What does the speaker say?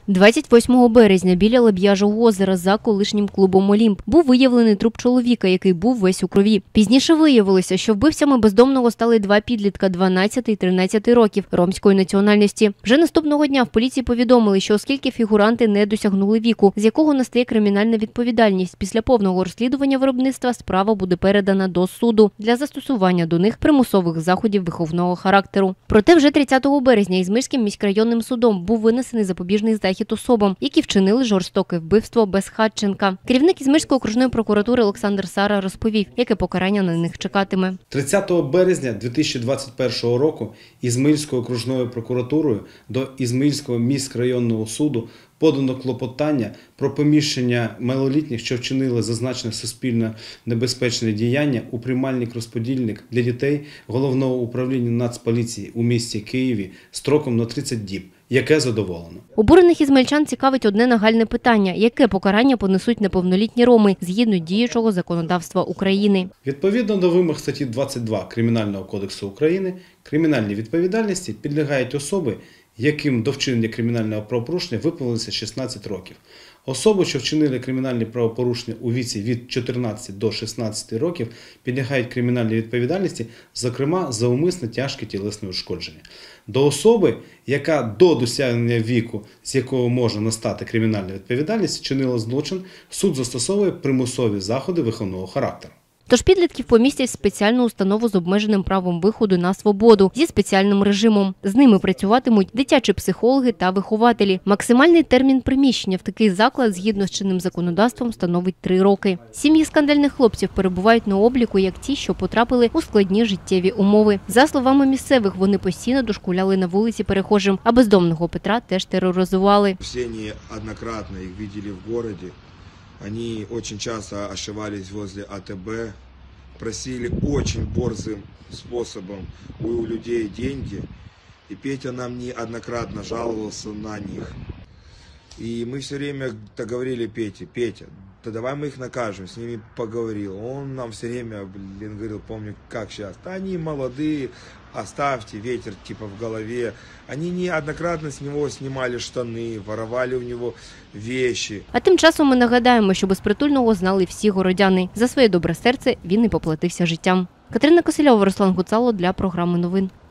28 березня біля Леб'яжого озера за колишнім клубом «Олімп» був виявлений труп чоловіка, який був весь у крові. Пізніше виявилося, що вбивцями бездомного стали два підлітка 12 і 13 років ромської національності. Вже наступного дня в поліції повідомили, що оскільки фігуранти не досягнули віку, з якого настає кримінальна відповідальність, після повного розслідування виробництва справа буде передана до суду для застосування до них примусових заходів виховного характеру. Проте вже 30 березня Ізмаїльським міськрайонним судом був винесений запобіжний захід особам, які вчинили жорстоке вбивство Безхатченка. Керівник Ізмаїльської окружної прокуратури Олександр Сара розповів, яке покарання на них чекатиме. 30 березня 2021 року Ізмаїльською окружною прокуратурою до Ізмаїльського міськрайонного суду подано клопотання про поміщення малолітніх, що вчинили зазначене суспільно небезпечне діяння, у приймальник-розподільник для дітей Головного управління Нацполіції у місті Києві строком на 30 діб, яке задоволено. Обурених ізмаїльчан цікавить одне нагальне питання – яке покарання понесуть неповнолітні роми згідно діючого законодавства України? Відповідно до вимог статті 22 Кримінального кодексу України, кримінальній відповідальності підлягають особи, яким до вчинення кримінального правопорушення виповнилося 16 років. Особи, що вчинили кримінальні правопорушення у віці від 14 до 16 років, підлягають кримінальній відповідальності, зокрема за умисне тяжке тілесне ушкодження. До особи, яка до досягнення віку, з якого може настати кримінальна відповідальність, вчинила злочин, суд застосовує примусові заходи виховного характеру. Тож підлітків помістять в спеціальну установу з обмеженим правом виходу на свободу зі спеціальним режимом. З ними працюватимуть дитячі психологи та вихователі. Максимальний термін приміщення в такий заклад згідно з чинним законодавством становить 3 роки. Сім'ї скандальних хлопців перебувають на обліку як ті, що потрапили у складні життєві умови. За словами місцевих, вони постійно дошкуляли на вулиці перехожим, а бездомного Петра теж тероризували. Всі неоднократно їх бачили в місті. Они очень часто ошивались возле АТБ, просили очень борзым способом у людей деньги. И Петя нам неоднократно жаловался на них. И мы все время говорили Пете: Петя, да давай мы их накажем, с ними поговорил. Он нам все время, говорил, помню, как сейчас, да они молодые, оставьте, ветер типа в голове. Они неоднократно с него снимали штаны, воровали у него вещи. А тим часом ми нагадаємо, що безпритульного знали всі городяни. За своє добре серце він і поплатився життям. Катерина Косельова, Руслан Гуцало для програми новин.